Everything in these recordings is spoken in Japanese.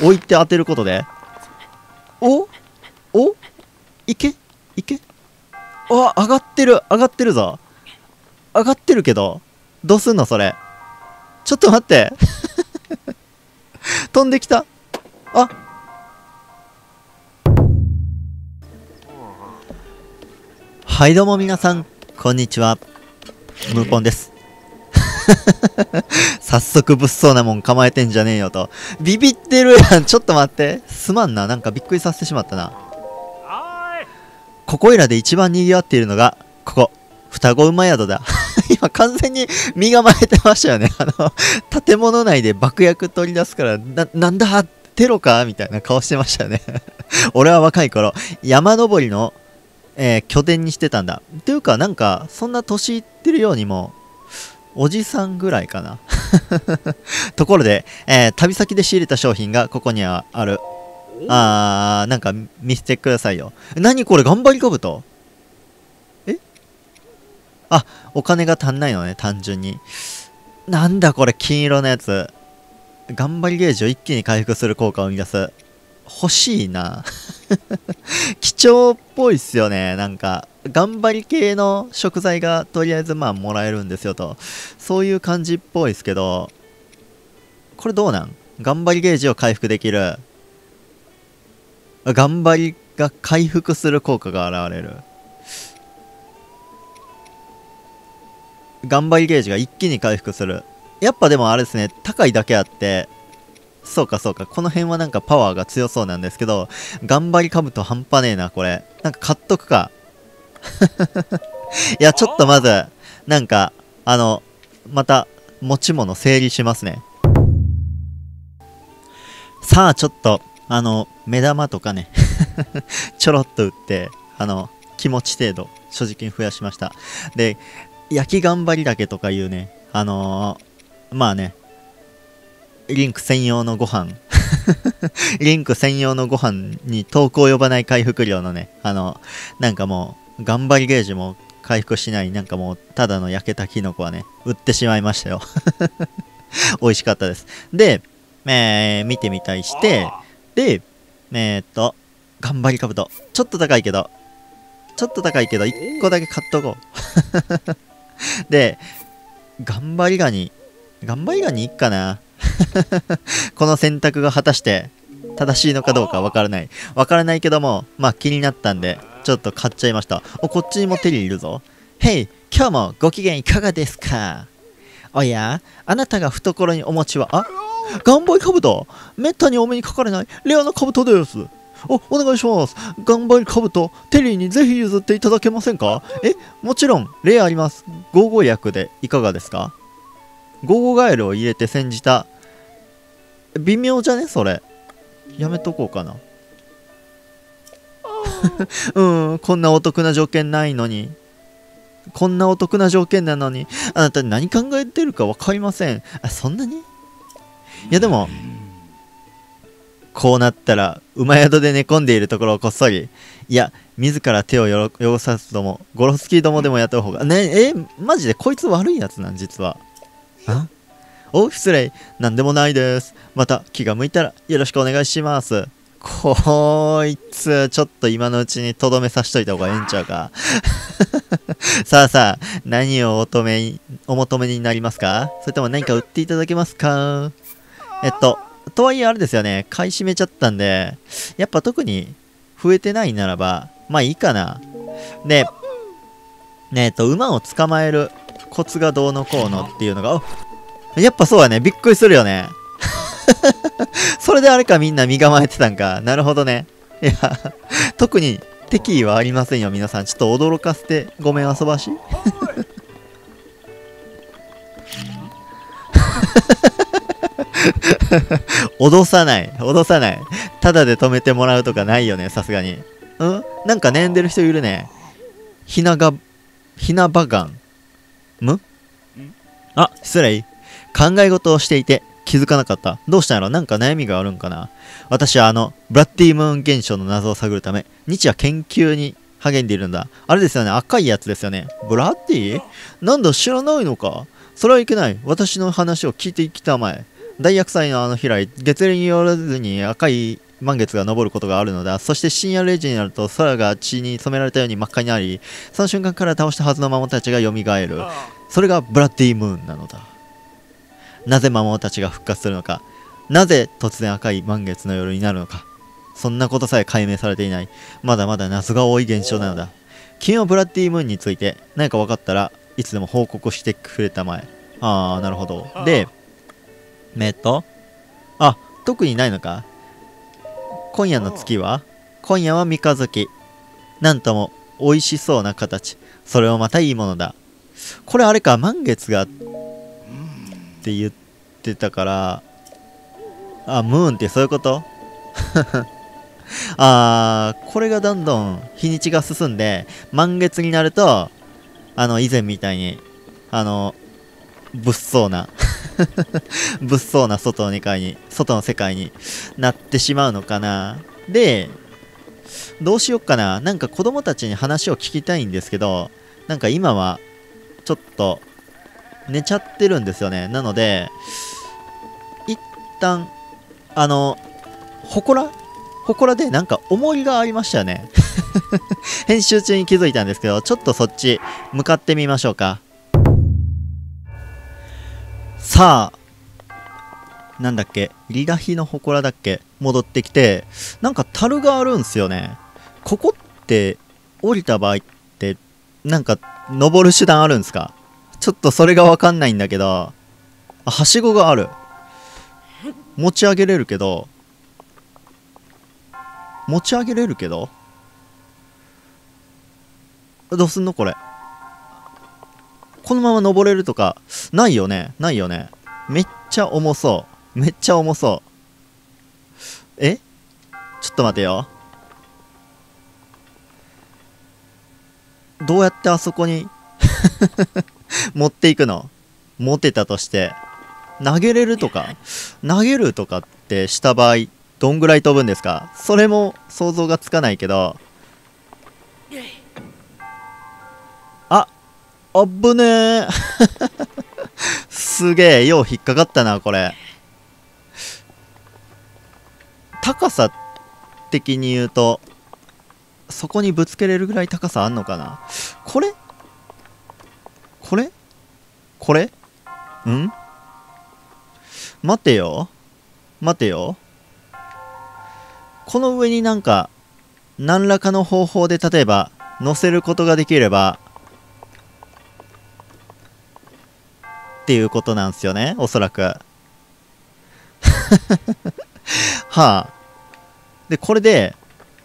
置いて当てることで、おいけ上がってるぞ。上がってるけど、どうすんのそれ。ちょっと待って。飛んできた。あ、はいどうも皆さん、こんにちは。ムーポンです。早速物騒なもん構えてんじゃねえよと。ビビってるやん。ちょっと待って。すまんな。なんかびっくりさせてしまったな。ここいらで一番賑わっているのが、ここ、双子馬宿だ。今完全に身構えてましたよね。建物内で爆薬取り出すから、なんだテロかみたいな顔してましたよね。俺は若い頃、山登りの、拠点にしてたんだ。っていうか、なんか、そんな年いってるようにも、おじさんぐらいかな。ところで、旅先で仕入れた商品がここにはある。なんか見せてくださいよ。何これ、頑張り兜？あ、お金が足んないのね、単純に。なんだこれ、金色のやつ。頑張りゲージを一気に回復する効果を生み出す。欲しいな。貴重っぽいっすよね。なんか、頑張り系の食材がとりあえずまあもらえるんですよと。そういう感じっぽいっすけど、これどうなん？頑張りゲージを回復できる。頑張りが回復する効果が現れる。頑張りゲージが一気に回復する。やっぱでもあれですね、高いだけあって、そうか、この辺はなんかパワーが強そうなんですけど、頑張り兜半端ねえな、これ。なんか買っとくか。いや、ちょっとまず、なんか、また、持ち物整理しますね。さあ、ちょっと、目玉とかね、ちょろっと打って、気持ち程度、所持金増やしました。で、焼き頑張りだけとかいうね、まあね、リンク専用のご飯リンク専用のご飯に遠く及ばない回復量のね、なんかもう、頑張りゲージも回復しない、なんかもう、ただの焼けたキノコはね、売ってしまいましたよ。美味しかったです。で、見てみたりして、で、頑張り兜。ちょっと高いけど、1個だけ買っとこう。で、頑張りガニいっかな。この選択が果たして正しいのかどうかわからないけども、まあ気になったんでちょっと買っちゃいました。こっちにもテリーいるぞ。へい、今日もご機嫌いかがですか？おや、あなたが懐にお持ちは、頑張り兜。めったにお目にかかれないレアな兜です。お願いします。頑張り兜、テリーにぜひ譲っていただけませんか？もちろん、例あります。ゴーゴー薬でいかがですか？ゴーゴーガエルを入れて煎じた。微妙じゃねそれ。やめとこうかな。こんなお得な条件ないのに。こんなお得な条件なのに、あなた何考えてるかわかりません。そんなに？いやでも、こうなったら、馬宿で寝込んでいるところをこっそり。いや、自ら手を汚さずとも、ゴロフスキーどもでも雇う方が。マジでこいつ悪いやつなん、実は。失礼。なんでもないです。また気が向いたらよろしくお願いします。こいつ、ちょっと今のうちにとどめさしといた方がええんちゃうか。さあ、何をお求めになりますか？それとも何か売っていただけますか？とはいえあれですよね。買い占めちゃったんで、やっぱ特に増えてないならば、まあいいかな。で、馬を捕まえるコツがどうのこうのっていうのが、やっぱそうやね。びっくりするよね。それであれかみんな身構えてたんか。なるほどね。いや、特に敵意はありませんよ、皆さん。ちょっと驚かせてごめん遊ばし。脅さない。ただで止めてもらうとかないよね、さすがに。なんか悩んでる人いるね。ひなばがん。失礼。考え事をしていて気づかなかった。どうしたんやろ？なんか悩みがあるんかな？私はブラッディムーン現象の謎を探るため、日夜研究に励んでいるんだ。あれですよね、赤いやつですよね。ブラッディ？なんだ、知らないのか？それはいけない。私の話を聞いてきたまえ。 大厄災の飛来、月齢によらずに赤い満月が昇ることがあるのだ。そして深夜0時になると空が血に染められたように真っ赤になり、その瞬間から倒したはずの魔物たちが蘇る。それがブラッディムーンなのだ。なぜ魔物たちが復活するのか、なぜ突然赤い満月の夜になるのか、そんなことさえ解明されていない、まだまだ謎が多い現象なのだ。君はブラッディムーンについて何か分かったらいつでも報告してくれたまえ。ああ、なるほど。で、あ、特にないのか。今夜の月は、今夜は三日月。なんとも美味しそうな形。それもまたいいものだ。これあれか、満月がって言ってたから、あ、ムーンってそういうことこれがどんどん日にちが進んで、満月になると、以前みたいに、物騒な物騒な外の世界になってしまうのかな。で、どうしよっかな。なんか子供たちに話を聞きたいんですけど、なんか今はちょっと寝ちゃってるんですよね。なので、一旦、祠でなんか重りがありましたよね。編集中に気づいたんですけど、ちょっとそっち向かってみましょうか。さあ、なんだっけ、リダヒの祠だっけ、戻ってきて、なんか樽があるんすよね。ここって降りた場合ってなんか登る手段あるんすか？ちょっとそれがわかんないんだけど、あ、はしごがある。持ち上げれるけど、どうすんのこれ。このまま登れるとかないよね。めっちゃ重そう。ちょっと待てよ。どうやってあそこに持っていくの？持てたとして投げるとかってした場合どんぐらい飛ぶんですか？それも想像がつかないけど。あぶねーすげえ、よう引っかかったな、これ。高さ的に言うと、そこにぶつけれるぐらい高さあんのかな。これん待てよ。この上になんか、何らかの方法で例えば、乗せることができれば、っていうことなんですよね、おそらく。はあ。で、これで、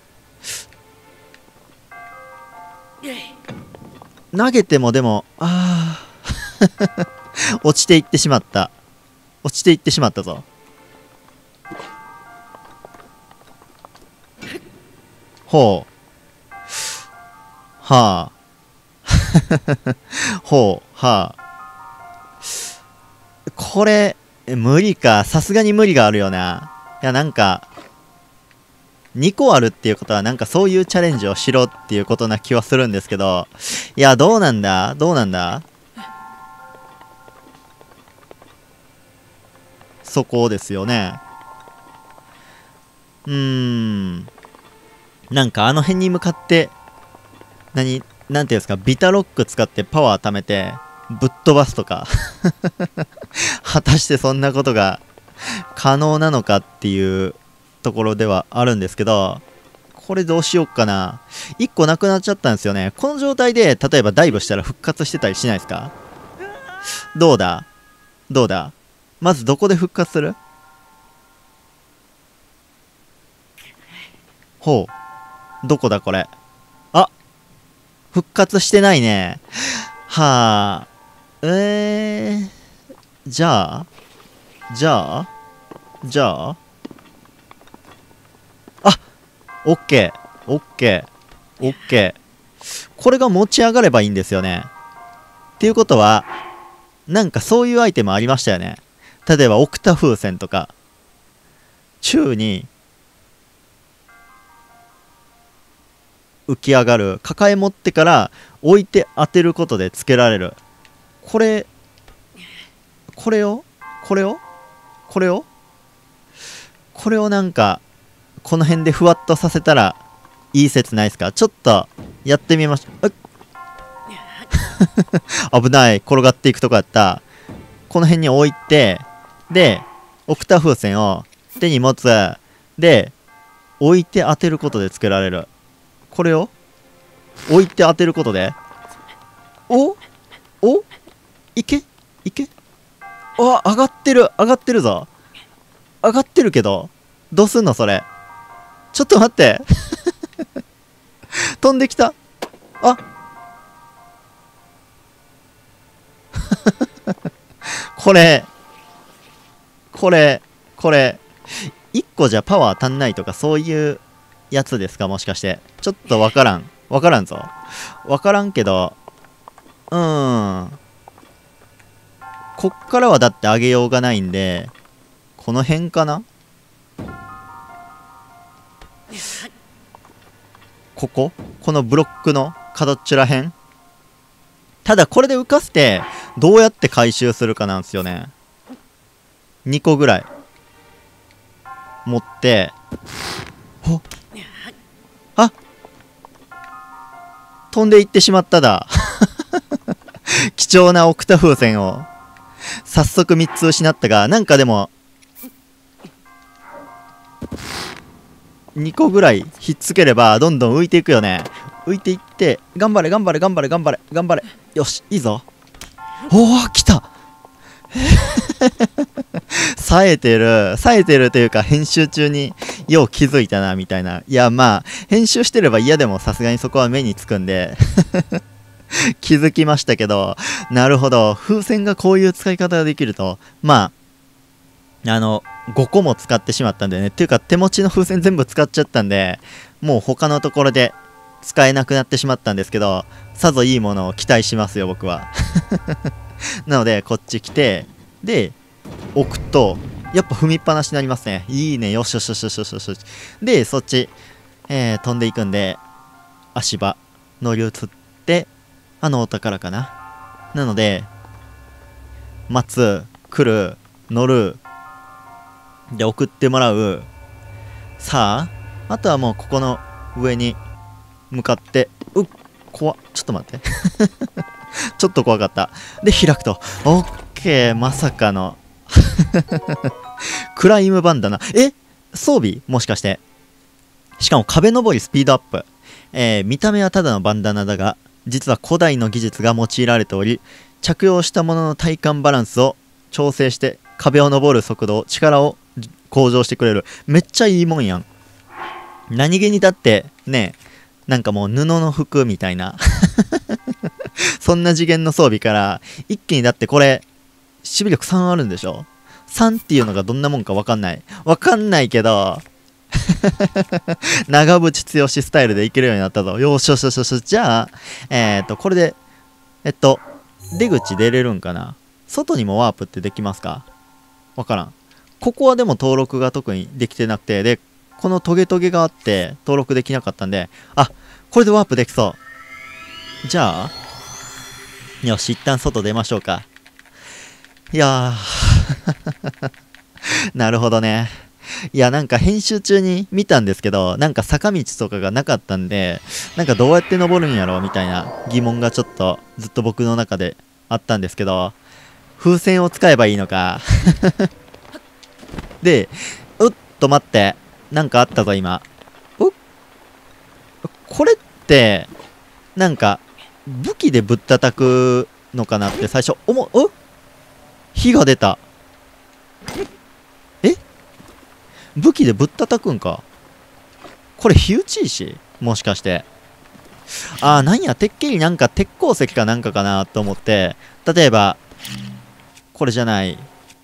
投げてもでも、落ちていってしまった。ぞ。ほう。はあ。ほう。はあ。これ、無理か。さすがに無理があるよな。いや、なんか、2個あるっていうことは、なんかそういうチャレンジをしろっていうことな気はするんですけど、いや、どうなんだそこですよね。なんかあの辺に向かって、なんていうんですか、ビタロック使ってパワー貯めて、ぶっ飛ばすとか果たしてそんなことが可能なのかっていうところではあるんですけど、これどうしよっかな。1個なくなっちゃったんですよね。この状態で例えばダイブしたら復活してたりしないですか？どうだまずどこで復活する？ほう、どこだこれ。あ、復活してないね。はあ。じゃあオッケー。これが持ち上がればいいんですよね。っていうことは、なんかそういうアイテムありましたよね。例えばオクタ風船とか、宙に浮き上がる、抱え持ってから置いて当てることでつけられる。これをこれをなんか、この辺でふわっとさせたらいい説ないですか？ちょっとやってみましょう。危ない。転がっていくとこやった。この辺に置いて、で、オクタ風船を手に持つ。で、置いて当てることでつけられる。これを置いて当てることで、いけ上がってるぞ。上がってるけど、どうすんのそれ。ちょっと待って。飛んできた。これ。1個じゃパワー足んないとかそういうやつですか、もしかして。ちょっとわからんぞ。わからんけど、こっからはだって上げようがないんで、この辺かな？このブロックの角っちゅらへん。ただこれで浮かせてどうやって回収するかなんですよね。2個ぐらい持って、飛んでいってしまっただ。貴重なオクタ風船を早速3つ失ったが、なんかでも2個ぐらいひっつければどんどん浮いていくよね。浮いていって、頑張れ。よし、いいぞ。来た。冴えてるというか、編集中によう気づいたなみたいな。いや、まあ編集してれば嫌でもさすがにそこは目につくんで気づきましたけど、なるほど、風船がこういう使い方ができると。まあ5個も使ってしまったんでね。っていうか手持ちの風船全部使っちゃったんで、もう他のところで使えなくなってしまったんですけど、さぞいいものを期待しますよ僕は。なのでこっち来て、で置くとやっぱ踏みっぱなしになりますね。いいね。よし。でそっち、飛んでいくんで、足場乗り移って、お宝かな。なので待つ、来る、乗るで送ってもらう。さああとはもうここの上に向かって、怖っ。ちょっと待って。ちょっと怖かった。で開くと、オッケー。まさかのクライムバンダナ。装備もしかして。しかも壁登りスピードアップ。見た目はただのバンダナだが、実は古代の技術が用いられており、着用したものの体感バランスを調整して壁を登る速度、力を向上してくれる。めっちゃいいもんやん。何気にだってね、なんかもう布の服みたいなそんな次元の装備から一気に、だってこれ守備力3あるんでしょ。3っていうのがどんなもんか分かんないけど長渕剛スタイルでいけるようになったぞ。よし。じゃあこれで出口出れるんかな。外にもワープってできますか？分からん。ここはでも登録が特にできてなくて、でこのトゲトゲがあって登録できなかったんで、これでワープできそう。じゃあよし、一旦外出ましょうか。いやーなるほどね。いや、なんか編集中に見たんですけど、なんか坂道とかがなかったんで、なんかどうやって登るんやろうみたいな疑問がちょっとずっと僕の中であったんですけど、風船を使えばいいのかで、待って、なんかあったぞ今。これってなんか武器でぶったたくのかなって最初火が出た。武器でぶったたくんか。これ火打ち石もしかして。なんや、てっきりなんか鉄鉱石かなんかかなと思って、例えばこれじゃない、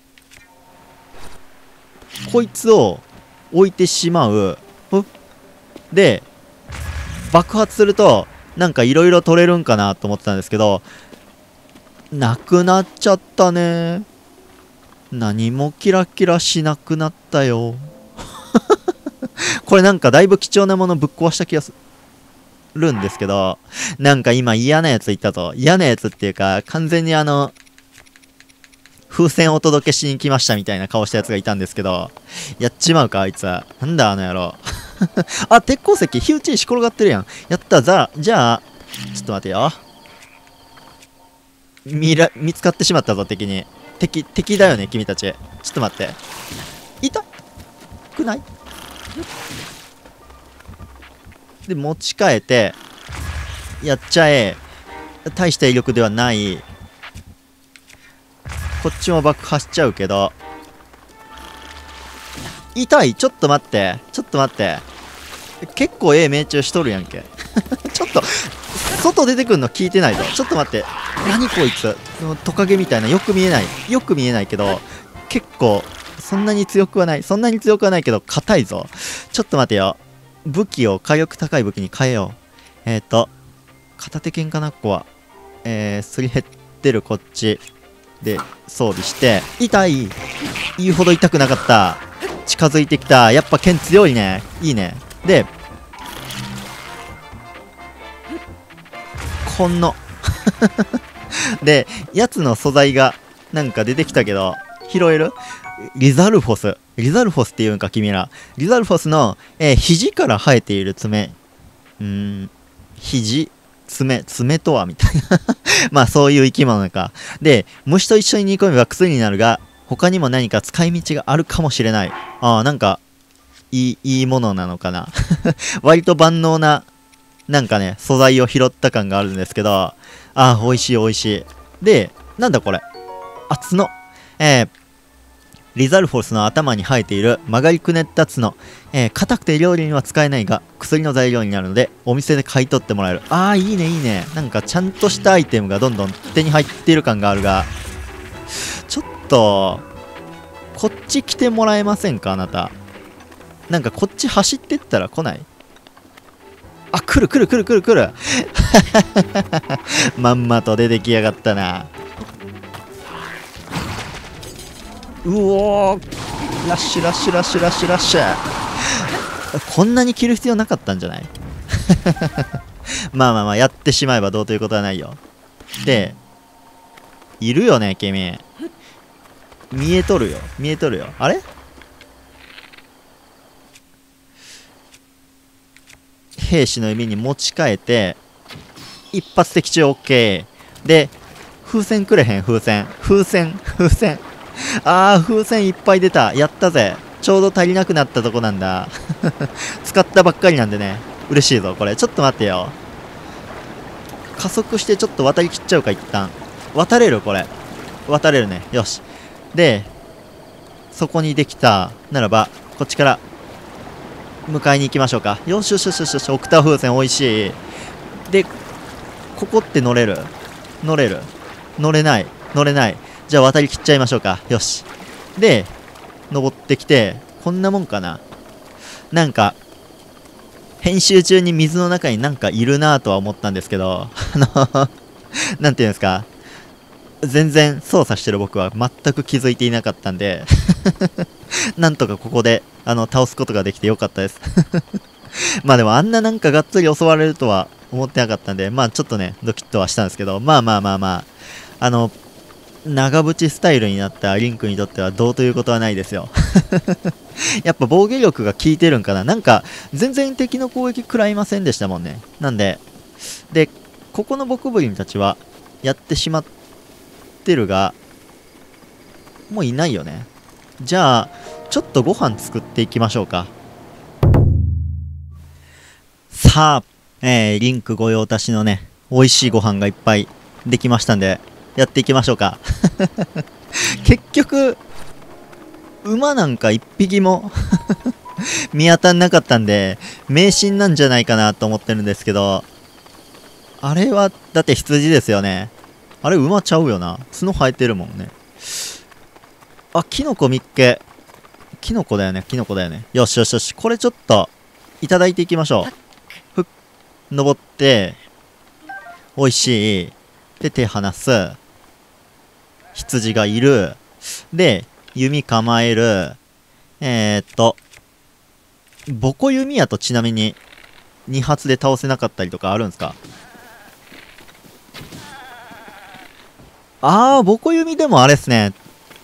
こいつを置いてしまう。で爆発するとなんかいろいろ取れるんかなと思ってたんですけど、なくなっちゃったね。何もキラキラしなくなったよこれなんかだいぶ貴重なものぶっ壊した気がするんですけど、なんか今嫌なやつ言ったぞ。嫌なやつっていうか、完全に風船お届けしに来ましたみたいな顔したやつがいたんですけど、やっちまうか、あいつは。なんだ、あの野郎。あ、鉄鉱石、火打ち石転がってるやん。やった、じゃあ、ちょっと待てよ。見つかってしまったぞ、敵に。敵だよね、君たち。ちょっと待って。痛くない？で、持ち替えて、やっちゃえ。大した威力ではない。こっちも爆破しちゃうけど。痛い。ちょっと待って。ちょっと待って。結構命中しとるやんけ。ちょっと、外出てくんの聞いてないぞ。ちょっと待って。何こいつ。トカゲみたいな。よく見えない。よく見えないけど、結構、そんなに強くはない。そんなに強くはないけど、硬いぞ。ちょっと待てよ。武器を火力高い武器に変えよう。片手剣かな、ここは。すり減ってるこっち。で、装備して。痛い。言うほど痛くなかった。近づいてきた。やっぱ剣強いね。いいね。で、ほんの。で、やつの素材がなんか出てきたけど、拾える？リザルフォス。リザルフォスって言うんか、君ら。リザルフォスの、肘から生えている爪。爪とはみたいな。まあ、そういう生き物か。で、虫と一緒に煮込めば薬になるが、他にも何か使い道があるかもしれない。ああ、なんか、いいものなのかな。割と万能な、なんかね、素材を拾った感があるんですけど、ああ、美味しい美味しい。で、なんだこれ。あ、角。リザルフォスの頭に生えている曲がりくねった角。硬くて料理には使えないが、薬の材料になるので、お店で買い取ってもらえる。ああ、いいね、いいね。なんかちゃんとしたアイテムがどんどん手に入っている感があるが、ちょっと、こっち来てもらえませんか、あなた。なんかこっち走ってったら来ない？あ、来る。まんまと出てきやがったな。うおー、ラッシュ。こんなに着る必要なかったんじゃない？まあ、やってしまえばどうということはないよ。で、いるよね、君。見えとるよ。あれ？兵士の弓に持ち替えて、一発的中 OK。で、風船くれへん、風船。あー、風船いっぱい出た。やったぜ。ちょうど足りなくなったとこなんだ。使ったばっかりなんでね。嬉しいぞ、これ。ちょっと待ってよ。加速してちょっと渡りきっちゃうか、一旦。渡れるこれ。渡れるね。よし。で、そこにできたならば、こっちから迎えに行きましょうか。よし。オクター風船美味しい。で、ここって乗れない。じゃあ渡りきっちゃいましょうか。よし。で、登ってきて、こんなもんかな。なんか、編集中に水の中になんかいるなぁとは思ったんですけど、なんていうんですか。全然操作してる僕は全く気づいていなかったんで、なんとかここで、倒すことができてよかったです。まあでもあんななんかがっつり襲われるとは思ってなかったんで、まあちょっとね、ドキッとはしたんですけど、まあ、長渕スタイルになったリンクにとってはどうということはないですよ。やっぱ防御力が効いてるんかな。なんか、全然敵の攻撃食らいませんでしたもんね。なんで、ここのボクブリンたちは、やってしまってるが、もういないよね。じゃあ、ちょっとご飯作っていきましょうか。さあ、リンク御用達のね、美味しいご飯がいっぱいできましたんで、やっていきましょうか。結局、馬なんか一匹も見当たんなかったんで、迷信なんじゃないかなと思ってるんですけど、あれは、だって羊ですよね。あれ馬ちゃうよな。角生えてるもんね。あ、キノコ見っけ。キノコだよね。よし。これちょっと、いただいていきましょう。登って、美味しい。で、手離す。羊がいる。で、弓構える。ボコ弓矢とちなみに、2発で倒せなかったりとかあるんですか？ボコ弓でもあれっすね。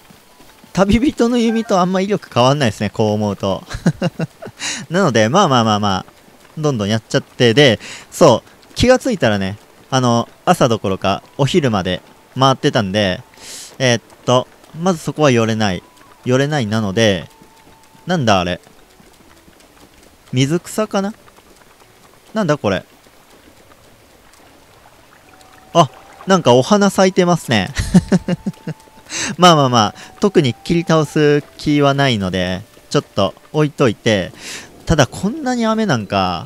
旅人の弓とあんま威力変わんないですね、こう思うと。なので、まあまあまあまあ、どんどんやっちゃって、で、そう、気がついたらね、朝どころかお昼まで回ってたんで、まずそこは寄れない。寄れないなので、なんだあれ。水草かな。なんだこれ。あ、なんかお花咲いてますね。まあまあまあ、特に切り倒す気はないので、ちょっと置いといて、ただこんなに雨なんか、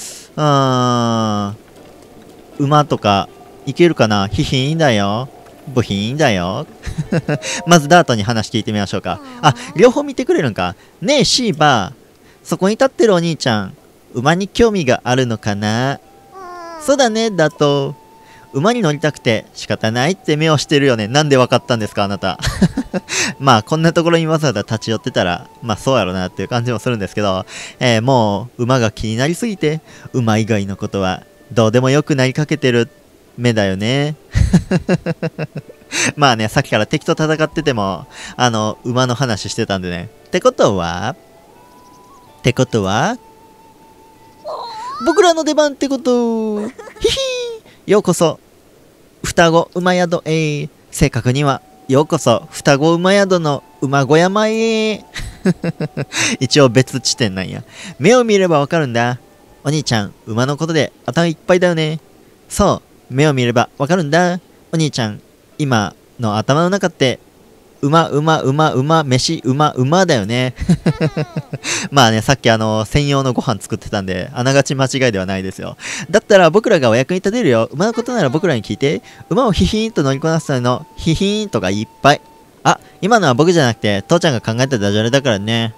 馬とかいけるかな。ヒヒンだよ。ブヒンだよ。まずダートに話聞いてみましょうか。あ、両方見てくれるんか。ねえシーバー、そこに立ってるお兄ちゃん、馬に興味があるのかな。そうだね、だと。馬に乗りたくて仕方ないって目をしてるよね。なんでわかったんですかあなた。まあこんなところにわざわざ立ち寄ってたらまあそうやろなっていう感じもするんですけど、もう馬が気になりすぎて馬以外のことはどうでもよくなりかけてる目だよね。まあね、さっきから敵と戦ってても馬の話してたんでね。ってことは僕らの出番ってこと。ヒヒー、ようこそ双子馬宿へ。正確にはようこそ双子馬宿の馬小山へ。一応別地点なんや。目を見ればわかるんだ。お兄ちゃん、馬のことで頭いっぱいだよね。そう、目を見ればわかるんだ。お兄ちゃん、今の頭の中って馬飯馬だよね。まあね、さっき専用のご飯作ってたんであながち間違いではないですよ。だったら僕らがお役に立てるよ。馬のことなら僕らに聞いて。馬をヒヒーンと乗りこなすためのヒヒーンとかいっぱい。あ、今のは僕じゃなくて父ちゃんが考えたダジャレだからね。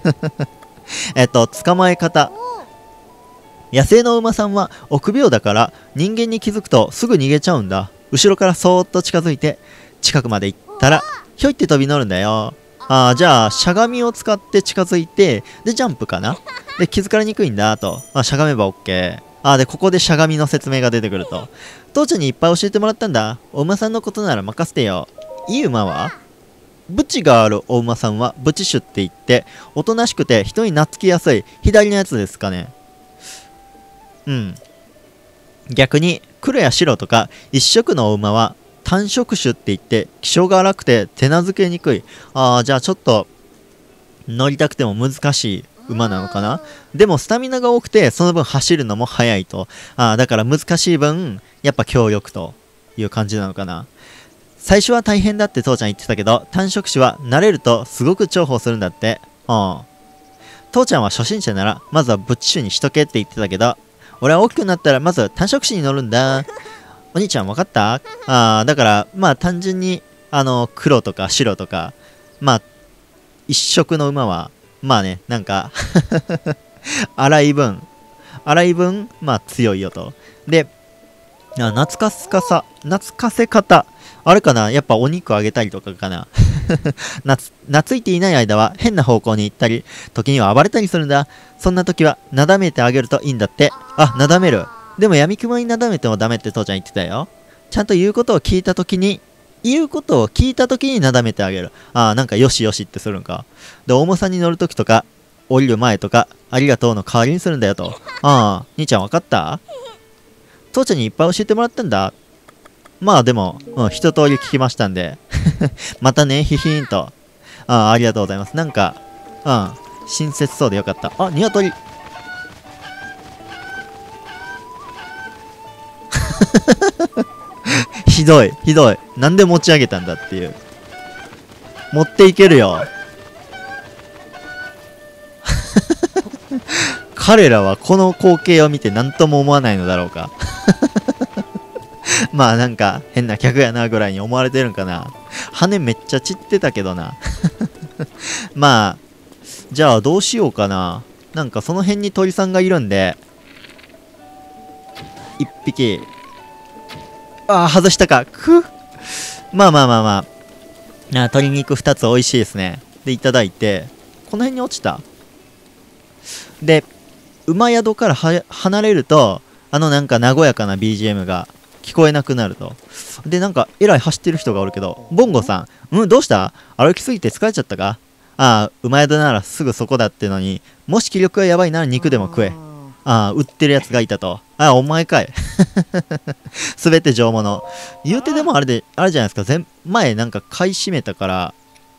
捕まえ方。野生の馬さんは臆病だから人間に気づくとすぐ逃げちゃうんだ。後ろからそーっと近づいて近くまで行ったらひょいって飛び乗るんだよ。じゃあしゃがみを使って近づいて、でジャンプかな。で気づかれにくいんだと。しゃがめば OK。でここでしゃがみの説明が出てくると。父ちゃんにいっぱい教えてもらったんだ。お馬さんのことなら任せてよ。いい馬はブチがあるお馬さんはブチシュって言っておとなしくて人に懐きやすい左のやつですかね。うん。逆に黒や白とか一色のお馬は単色種って言って気性が荒くて手なずけにくい。じゃあちょっと乗りたくても難しい馬なのかな。でもスタミナが多くてその分走るのも速いと。だから難しい分やっぱ強力という感じなのかな。最初は大変だって父ちゃん言ってたけど、単色種は慣れるとすごく重宝するんだって。父ちゃんは初心者ならまずはブッチ種にしとけって言ってたけど、俺は大きくなったらまず単色種に乗るんだ。お兄ちゃん分かった？だからまあ単純に黒とか白とかまあ一色の馬はまあね、なんか荒い分まあ強いよと。で懐かせ方あれかな。やっぱお肉あげたりとかかな。懐いていない間は変な方向に行ったり時には暴れたりするんだ。そんな時はなだめてあげるといいんだって。なだめる。でも闇雲になだめてもダメって父ちゃん言ってたよ。ちゃんと言うことを聞いた時になだめてあげる。なんかよしよしってするんか。で重さに乗る時とか降りる前とかありがとうの代わりにするんだよと。兄ちゃん分かった？父ちゃんにいっぱい教えてもらったんだ。まあでも、一通り聞きましたんでまたね、ヒヒーンと。ありがとうございます。なんか親切そうでよかった。ニワトリひどい。なんで持ち上げたんだっていう。持っていけるよ。彼らはこの光景を見て何とも思わないのだろうか。まあなんか変な客やなぐらいに思われてるんかな。羽めっちゃ散ってたけどな。まあじゃあどうしようかな。なんかその辺に鳥さんがいるんで一匹外したか。まあ鶏肉2つ美味しいですね。でいただいて、この辺に落ちた。で馬宿から離れるとなんか和やかな BGM が聞こえなくなると。で、なんか、えらい走ってる人がおるけど、ボンゴさん、どうした？歩きすぎて疲れちゃったか？ああ、馬宿ならすぐそこだってのに、もし気力がやばいなら肉でも食え。ああ、売ってるやつがいたと。ああ、お前かい。すべて上物。言うてでもあれじゃないですか。前なんか買い占めたから、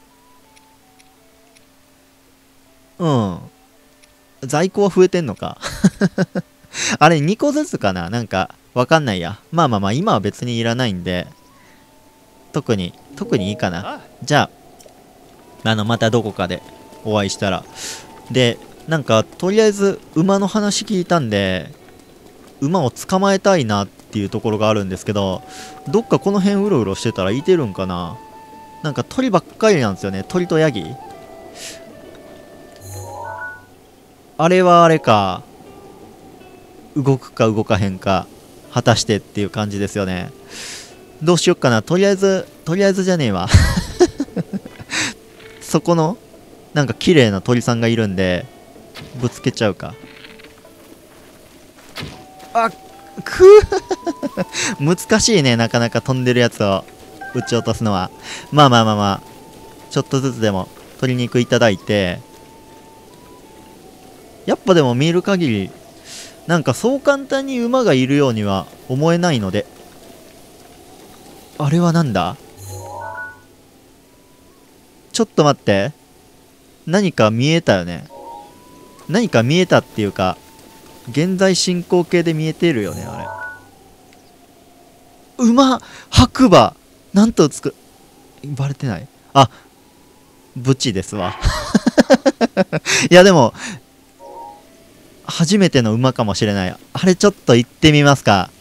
うん。在庫は増えてんのか。あれ2個ずつかな、なんか、わかんないや。まあまあまあ、今は別にいらないんで、特にいいかな。じゃあ、またどこかでお会いしたら。で、なんか、とりあえず、馬の話聞いたんで、馬を捕まえたいなっていうところがあるんですけど、どっかこの辺うろうろしてたらいてるんかな。なんか鳥ばっかりなんですよね。鳥とヤギ。あれはあれか。動くか動かへんか。果たしてっていう感じですよね。どうしよっかな。とりあえずじゃねえわ。そこの、なんか綺麗な鳥さんがいるんで、ぶつけちゃうか。あ、難しいね、なかなか飛んでるやつを撃ち落とすのは。まあまあまあまあ、ちょっとずつでも鶏肉いただいて、やっぱでも見る限り、なんかそう簡単に馬がいるようには思えないので。あれはなんだ？ちょっと待って。何か見えたよね。何か見えたっていうか、現在進行形で見えてるよね、あれ。馬白馬なんとつく、バレてない？あ、ブチですわ。いやでも、初めての馬かもしれない。あれちょっと行ってみますか。